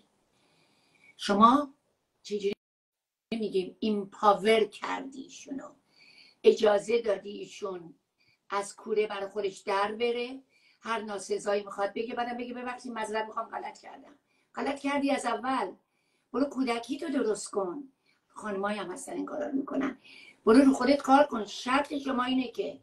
شما چجوری میگیم ایمپاور کردی ایشونو، اجازه دادی ایشون از کوره برای خودش در بره، هر ناسزایی میخواد بگه بعدم بگه ببخشید معذرت میخوام غلط کردم. غلط کردی از اول، برو کودکی تو درست کن. خانمایی هم هستن این کارا رو میکنن. برو رو خودت کار کن. شرط شما اینه که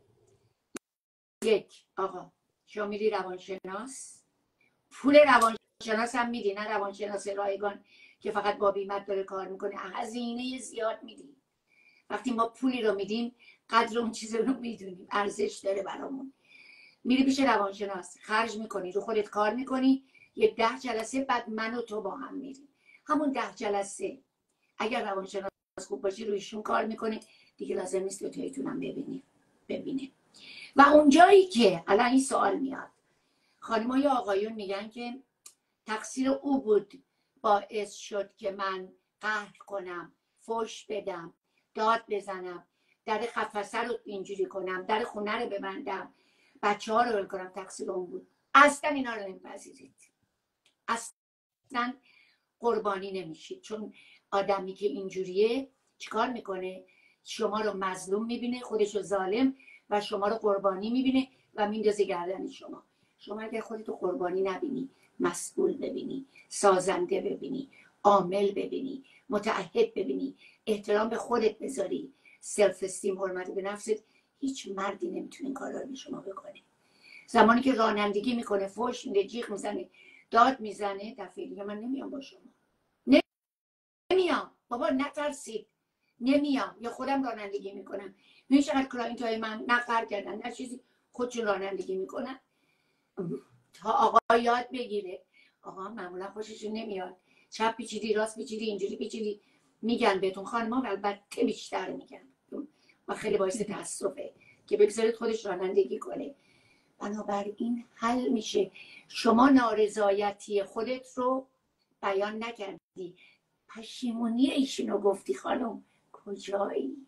یک، آقا شما میری روانشناس، پول روانشناس هم میدی، نه روانشناس رایگان که فقط با بیمت داره کار میکنه، هزینه زیاد میدی. وقتی ما پولی رو میدیم قدر اون چیز رو میدونیم، ارزش داره برامون. میری پیش روانشناس، خرج میکنی، رو خودت کار میکنی، یه 10 جلسه بعد من و تو با هم میریم. همون 10 جلسه اگر روانشناس خوب باشی رویشون کار میکنه دیگه، لازم نیست تو ایتونم ببینه. و اونجایی که الان این سوال میاد، خانم‌ها یا آقایون میگن که تقصیر او بود باعث شد که من قهر کنم، فحش بدم، داد بزنم، در قفسه رو اینجوری کنم، در خونه رو ببندم، بچه ها رو ول کنم، تقصیر اون بود. اصلا اینا رو نمیپذیرید، اصلا قربانی نمیشید. چون آدمی که اینجوریه چیکار میکنه؟ شما رو مظلوم میبینه، خودش رو ظالم، و شما رو قربانی میبینه و میندازه گردن شما. شما اگر خودتو قربانی نبینی، مسئول ببینی، سازنده ببینی، عامل ببینی، متعهد ببینی، احترام به خودت بذاری، سلف استیم، حرمت به نفست، هیچ مردی نمیتونه این کارا رو به شما بکنه. زمانی که رانندگی میکنه، فحش میده، جیغ میزنه، داد میزنه، دفعه دیگه من نمیام با شما، نمیام بابا، نترسید، نمیام، یا خودم رانندگی میکنم. میشه چقدر کلاینت های من نه قهر کردن نه چیزی، خودشون رانندگی میکنن تا آقا یاد بگیره. آقا معمولا خوششون نمیاد، چپ پیچیدی، راست پیچیدی، اینجوری پیچیدی، میگن بهتون. خانم‌ها البته بیشتر میگن و خیلی باعث تاسفه که بگذارید خودش رانندگی کنه. بنابراین حل میشه. شما نارضایتی خودت رو بیان نکردی، پشیمونی ایشونو گفتی، خانم کجایی؟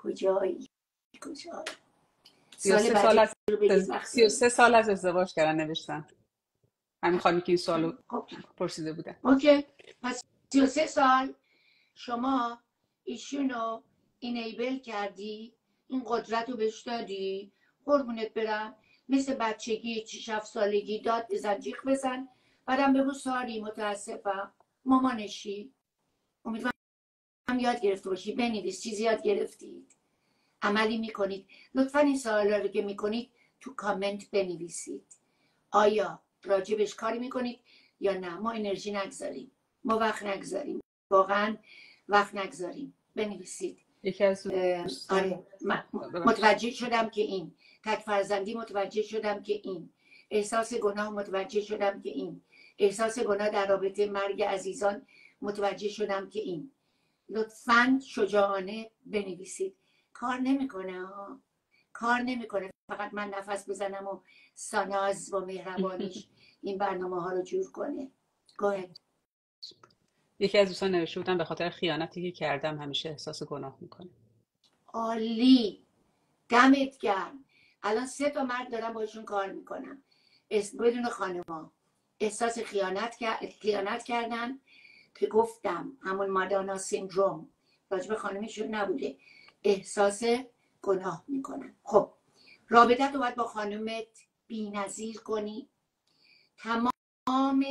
33 سال از ازدواج کردن نوشتن. همین خانمی که این سوالو پرسیده بودن. اوکی، پس 33 سال شما ایشونو اینیبل کردی، این قدرت رو بهش دادی، قربونت برم، مثل بچگی 6-7 سالگی داد بزن، جیغ بزن، بعدم بگو ساری، متاسفم، مامانشی. امیدوارم یاد گرفته باشی، بنویس چیزی یاد گرفتید، عملی میکنید. لطفا این سوالا رو که میکنید تو کامنت بنویسید. آیا راجبش کاری میکنید یا نه؟ ما انرژی نگذاریم، ما وقت نگذاریم، واقعا وقت نگذاریم. بنویسید. یکی از آره، متوجه شدم که این تک فرزندی، متوجه شدم که این احساس گناه، متوجه شدم که این احساس گناه در رابطه مرگ عزیزان، متوجه شدم که این. لطفاً شجاعانه بنویسید. کار نمیکنه ها، کار نمیکنه، فقط من نفس بزنم و ساناز و مهربانیش این برنامه ها رو جور کنه. گوهد. یکی از دوستان نوشته بودن به خاطر خیانتی که کردم همیشه احساس گناه میکنه. عالی، دمت گرم. الان 3 تا مرد دارم باشون کار میکنم بدون خانما احساس خیانت کردن که گفتم همون مادانا سیندروم راجب خانمشون نبوده، احساس گناه میکنن. خب رابطت رو باید با خانمت بی‌نظیر کنی، تمام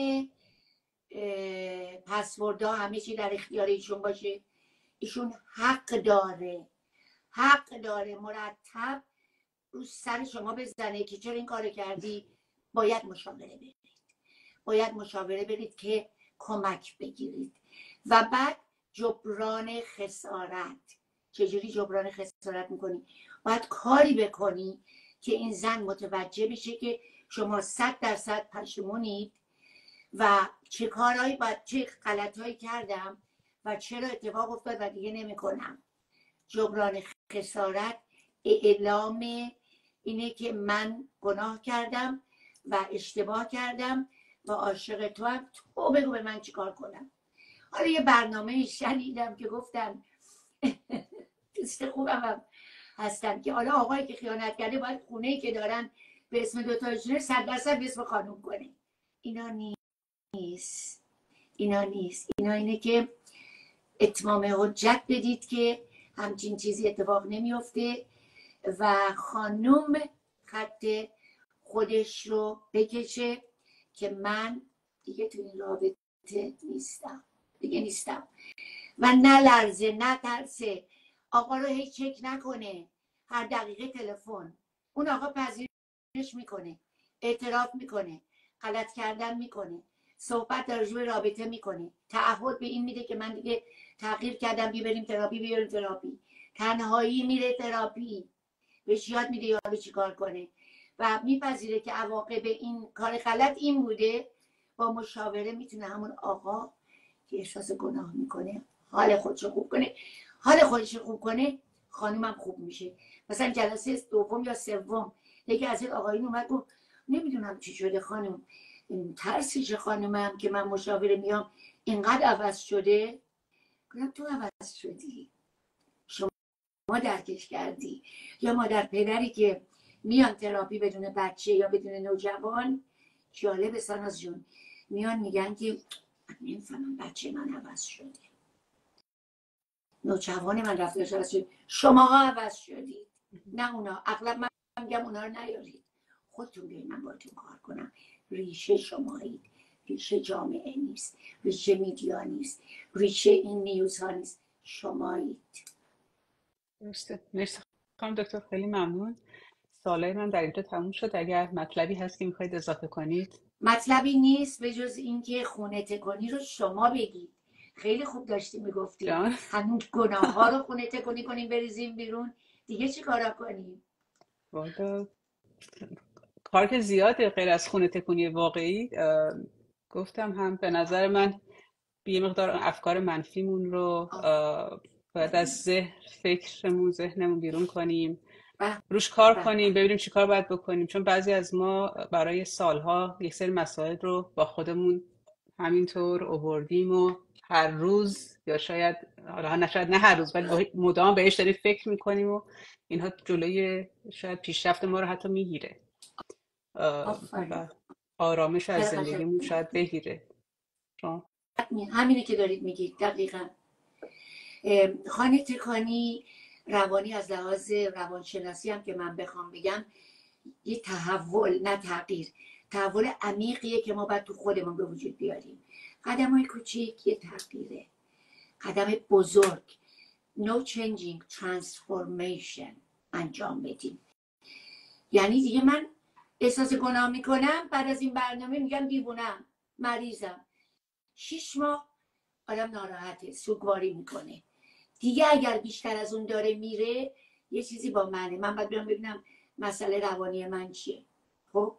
پسوردها همه چی در اختیار ایشون باشه. ایشون حق داره مرتب رو سر شما بزنه که چرا این کار کردی. باید مشاوره برید که کمک بگیرید. و بعد جبران خسارت. چجوری جبران خسارت میکنی؟ باید کاری بکنی که این زن متوجه بشه که شما 100% پشیمونید و چه کارهایی باید، چه غلطهایی کردم و چرا اتفاق افتاد و دیگه نمیکنم. جبران خسارت اعلام اینه که من گناه کردم و اشتباه کردم و عاشق تو هم، تو بگو به من چیکار کنم. حالا یه برنامه شنیدم که گفتن دوست خوبم هم هستن که حالا آقایی که خیانت کرده باید خونه‌ای که دارن به اسم دوتایشونه 100% به اسم خانوم کنه. اینا نیست. اینا اینه که اتمام حجت بدید که همچین چیزی اتفاق نمیفته و خانوم خط خودش رو بکشه که من دیگه تو این رابطه نیستم و نه لرزه نه ترسه. آقا رو هیچ چک نکنه، هر دقیقه تلفن. اون آقا پذیرش میکنه، اعتراف میکنه، غلط کردن میکنه، صحبت در رابطه رابطه میکنه، تعهد به این میده که من دیگه تغییر کردم، بیاریم تراپی. تنهایی میره تراپی، بهش یاد میده یارو چی کار کنه و میپذیره که عواقب این کار غلط این بوده. با مشاوره میتونه همون آقا که احساس گناه میکنه حال خودش خوب کنه، خانومم خوب میشه. مثلا جلسه دوم یا سوم یکی از این آقایون اومد گفت نمیدونم چی شده خانم، ترسیش خانومم که من مشاوره میام اینقدر عوض شده. گفتم تو عوض شدی، شما درکش کردی. یا مادر پدری که میان تراپی بدون بچه یا بدون نوجوان، جالب ساناز جون، میان میگن که من نمیفهمم بچه من عوض شده، نوجوان من رفتارش عوض شده. شماها عوض شدید، نه اونا. اغلب من میگم اونا رو نیارید، خودتون بیاید من باهاتون کار کنم. ریشه شمایید، ریشه جامعه نیست، ریشه میدیا نیست، ریشه این نیوزها نیست، شمایید. درسته. مرسی خانم دکتر، خیلی ممنون. سوالای من در اینجا تموم شد. اگر مطلبی هست که میخواید اضافه کنید. مطلبی نیست به جز اینکه خونه تکانی رو شما بگید. خیلی خوب داشتی میگفتی جان همون گناه ها رو خونه تکانی کنیم بریزیم بیرون، دیگه چی کارا کنیم؟ والا کار که زیاده غیر از خونه تکونی واقعی. گفتم هم به نظر من یه مقدار افکار منفیمون رو باید از ذهنمون بیرون کنیم، روش کار کنیم، ببینیم چی کار باید بکنیم. چون بعضی از ما برای سالها یک سری مسائل رو با خودمون همینطور آوردیم و هر روز یا شاید نه هر روز ولی مدام بهش داریم فکر میکنیم و اینها جلوی شاید پیشرفت ما رو حتی میگیره و آرامش از زندگیمون شاید بگیره. همینه که دارید میگید دقیقا. خانه تکانی روانی از لحاظ روانشناسی هم که من بخوام بگم یه تحول نه تغییر، تحول عمیقیه که ما باید تو خودمون به وجود بیاریم. قدم های کوچیک یه تغییره، قدم بزرگ no changing transformation انجام بدیم. یعنی دیگه من احساس گناه میکنم، بعد از این برنامه میگم دیوونم، مریضم. 6 ماه آدم ناراحته، سوگواری میکنه. دیگه اگر بیشتر از اون داره میره یه چیزی با منه، من باید برم ببینم مسئله روانی من چیه. خب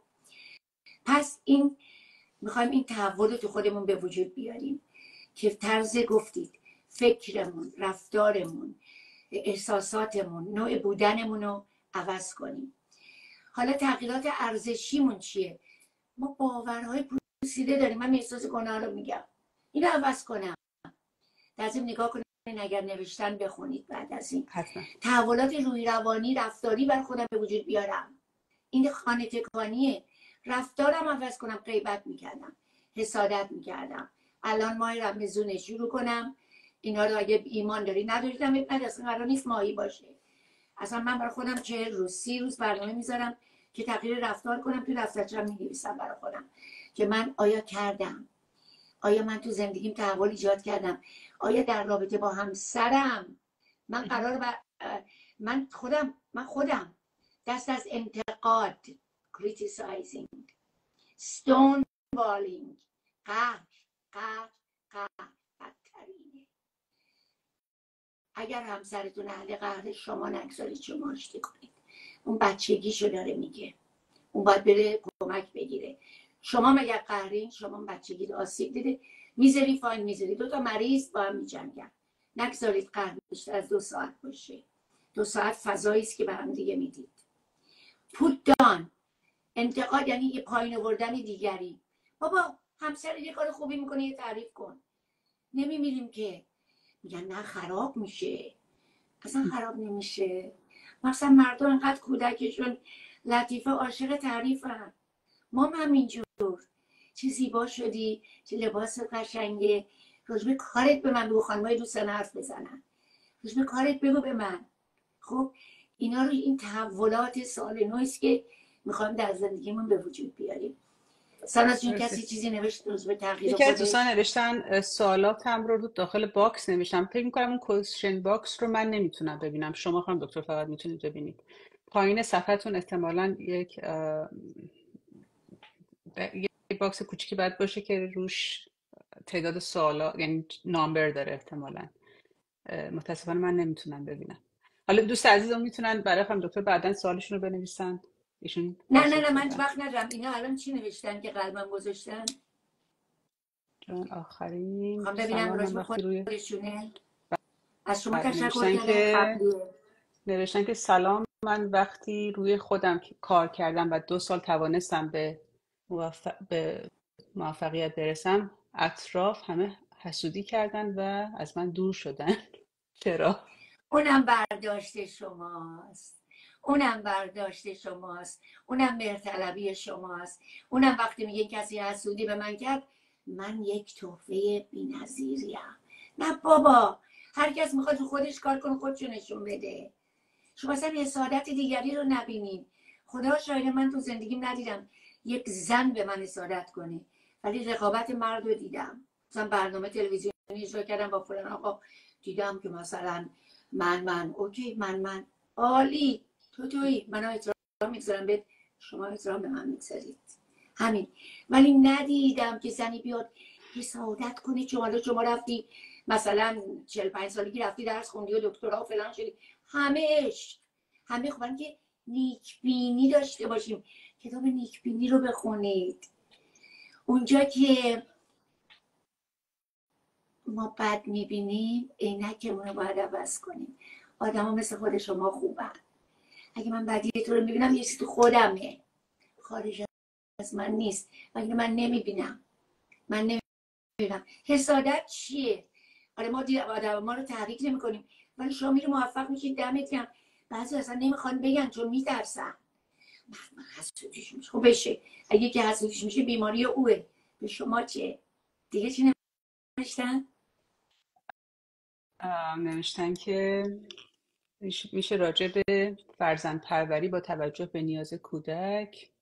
پس این میخوایم این تحول رو تو خودمون به وجود بیاریم که طرز گفتید فکرمون، رفتارمون، احساساتمون، نوع بودنمون رو عوض کنیم. حالا تغییرات ارزشیمون چیه؟ ما باورهای پوسیده داریم. من احساس گناه رو میگم، اینو عوض کنم. لازم نگاه کنید، اگر نوشتن بخونید بعد از این حتما. تحولات روحی روانی رفتاری بر خودم به وجود بیارم. این خانه تکانیه. رفتارم عوض کنم. غیبت میکردم، حسادت میکردم، الان ماه رمضون شروع کنم اینا رو. اگه ایمان داری نداریدم اصلا قرار نیست ماهی باشه. اصلا من برای خودم 40 روز 30 روز برنامه میذارم که تغییر رفتار کنم. تو دفترچه‌ام می‌نویسم برای خودم که من آیا کردم، آیا من تو زندگیم تحول ایجاد کردم، آیا در رابطه با همسرم من قرار من خودم دست از انتقاد criticizing stonewalling قهر بدترینه. اگر همسرتون اهل قهر شما نگذارید شما آشتی کنید. اون بچگیشو داره میگه، اون باید بره کمک بگیره. شما مگر قهرین؟ شما بچگی آسیب دیده، میذاری فاین میذاری، 2 تا مریض با هم میجنگن. نگذارید قهر بیشتر از 2 ساعت باشه. 2 ساعت فضایی است که به هم دیگه میدید. پوت دان، انتقاد یعنی یه پایین آوردن دیگری. بابا همسر یه کار خوبی میکنه یه تعریف کن. نمیمیریم که. میگن نه خراب میشه. اصلا خراب نمیشه. مثلا مردم انقدر کودکشون لطیفه عاشق تعریفن. ما هم همینجور. چه زیبا شدی، چه لباس قشنگه، راجب کارت به من بگو. خانمای دوستان حرف بزنن، راجب کارت بگو به من. خب اینا رو، این تحولات سال نوست که میخوایم در زندگیمون به وجود بیاریم. ساناز جون کسی چیزی نوشت راجب تغییر یکی از دوستان خودش؟ نوشتن سوالاتم رو داخل باکس نوشتم. فکر می‌کنم اون کوشن باکس رو من نمیتونم ببینم، شما خانم دکتر فقط میتونید ببینید. پایین صفحتون احتمالاً یک باکس کوچیکی باید باشه که روش تعداد سوالا یعنی نامبر داره احتمالاً. متاسفانه من نمیتونم ببینم. حالا دوست عزیزم میتونن برای خانم دکتر بعداً سوالشون رو بنویسن، ایشون نه پاسخ من میدن. وقت ندارم. اینا الان چی نوشتن که قلبم گذاشتن؟ جان آخرین میخوام ببینم سلام، من راجب وقتی روی خودشونه. از شما بعد تشکر کردن قبلیه. نوشتن که سلام، من وقتی روی خودم کار کردم و 2 سال توانستم به موفقیت برسم، اطراف همه حسودی کردن و از من دور شدن. چرا؟ اونم برداشت شماست. اونم برداشت شماست. اونم مهرطلبی شماست. اونم وقتی میگه کسی حسودی به من کرد، من یک تحفه بی‌نظیریم. نه بابا، هر کس میخواد تو خودش کار کنه، خودشو نشون بده. شما اصلا حسادت دیگری رو نبینید. خدا شاید من تو زندگیم ندیدم یک زن به من حسادت کنه، ولی رقابت مرد رو دیدم. مثلا برنامه تلویزیونی اجرا کردم با فلان آقا، دیدم که مثلا من اوکی، من عالی، تویی، من احترام میگذارم بهت، شما احترام به من میگذارید، همین. ولی ندیدم که زنی بیاد حسادت کنه. شما رفتی مثلا 45 سالگی رفتی درس خوندی و دکترا و فلان شدی، همه خوبن که نیک بینی داشته باشیم. کتاب نیک بینی رو بخونید. اونجا که ما بد میبینیم عینکمون رو باید عوض کنیم. آدم ها مثل خود شما خوبن. اگه من بدی تو رو میبینم یه چیزی تو خودمه، خارج از من نیست. ولی من نمیبینم. حسادت چیه؟ آره ما آدم ما رو تحریک نمی کنیم، ولی شما میری موفق میشید، دمت گرم. بعضی اصلا نمیخوان بگن چون میترسن. حسودیش میشه. خب بشه، اگه که حسودیش میشه بیماری اوه، به شما چه؟ دیگه چی نوشتن؟ نوشتن که میشه راجع به فرزند پروری با توجه به نیاز کودک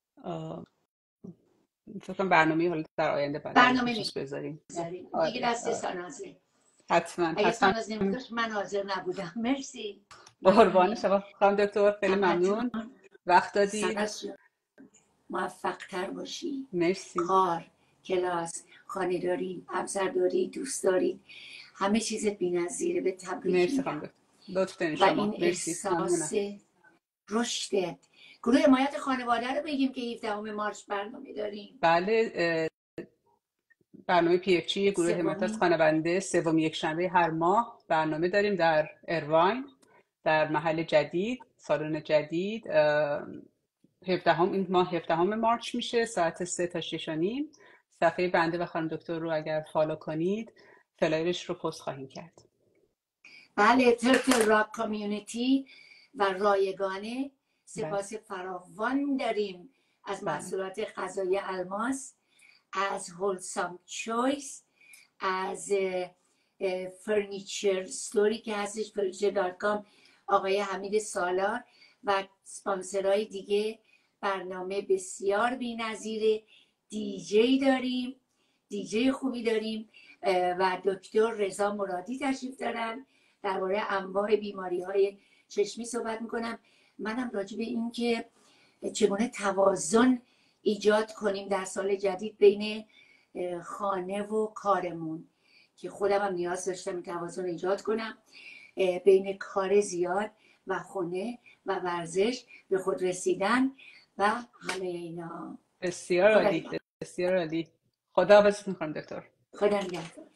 فکر کنم برنامه حالا در آینده بعد در این برنامه خصوص بذاریم. میذاریم دیگه، آره دست سانازه. اگه حتما ساناز نمیذاشت من حاضر نبودم. مرسی، قربان ممنونیم. شما خانم دکتر، خیلی همتون ممنون وقت دادید. ساناز موفق تر باشی. مرسی. کار، کلاس، خانه داری، همسر داری، دوست داری، همه چیزت بی‌نظیره. به تبریک مرسی خانم میگم. دکتر، لطف دارین و شما. این مرسی، ممنونم. احساس رشدت. گروه حمایت خانواده رو بگیم که 17 مارس برنامه داریم. بله، برنامه پی اف جی گروه حمایت از سومی خانواده سوم یکشنبه هر ماه برنامه داریم در ایرواین، در محل جدید، سالن جدید. 17 این ماه 17 مارچ میشه، ساعت 3 تا 6 و نیم. صفحه بنده و خانم دکتر رو اگر فالو کنید فلایرش رو پست خواهیم کرد. بله، ترتل راک کامیونیتی و رایگانه بله سپاس فراوان داریم از بله محصولات غذایی الماس، از هولسام چویس، از فرنیچر ستوری که هستش furniture.com، آقای حمید سالار و سپانسرهای دیگه. برنامه بسیار بی‌نظیره. دیجی داریم، دیجی خوبی داریم و دکتر رضا مرادی تشریف دارن. درباره انواع بیماری‌های چشمی صحبت میکنم. منم راجع به این که چگونه توازن ایجاد کنیم در سال جدید بین خانه و کارمون، که خودم هم نیاز داشتم این توازن ایجاد کنم بین کار زیاد و خونه و ورزش به خود رسیدن و همه اینا. بسیار عالی، بسیار عالی. خداحافظ می‌کنم دکتر. خدا نگهدار.